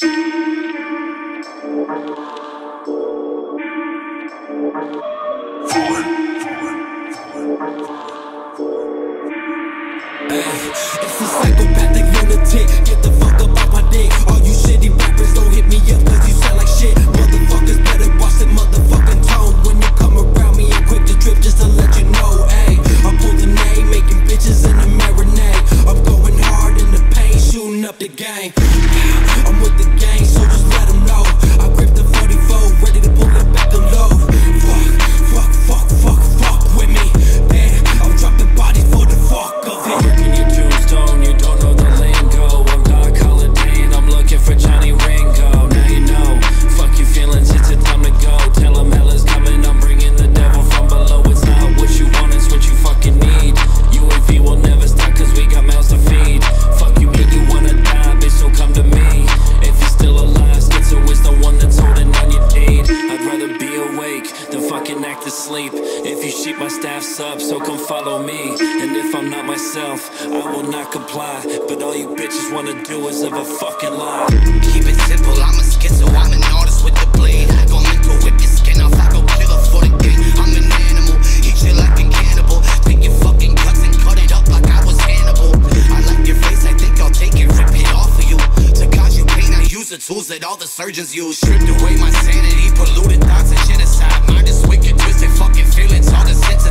It's a psychopathic lunatic. Get the fuck up off my dick. All you shitty rappers don't hit me up cause you sound like shit. Motherfuckers better watch the motherfucking tone. When you come around me, I'm quick to trip just to let you know. Ayy, I pulled the name, making bitches in a marinade. I'm going hard in the paint, shooting up the game. I'm with the gang, so just let them know. I grip the 44, ready to pull it back and low. Fuck with me. Damn, I'm dropping bodies for the fuck of it. Working your tombstone, you don't know the lingo. I'm Doc Holliday and I'm looking for Johnny Ringo. Now you know, fuck your feelings, it's a time to go. Tell them hell is coming, I'm bringing the devil from below. It's not what you want, it's what you fucking need. UAV will never stop cause we got mouths to feed. Fuck you mean you wanna die, bitch, so come to me. If you're still alive, schizo is the one that's holding on your deed. I'd rather be awake than fucking act asleep. If you sheep, my staff's up, so come follow me. And if I'm not myself, I will not comply. But all you bitches wanna do is live a fucking lie. Keep it simple, I'm a schizo, I'm an artist with the blade. I go mental, whip your skin off, I go killer for the game. I'm an animal, eat you like a cannibal. Take your fucking guts and cut it up like I was Hannibal. I like your face, I think I'll take it, rip it off of you. To cause you pain, I use the tools that all the surgeons use. Stripped away my sanity, polluted thoughts and shit aside. Mind is wicked, twisted, fucking feelings, all the sense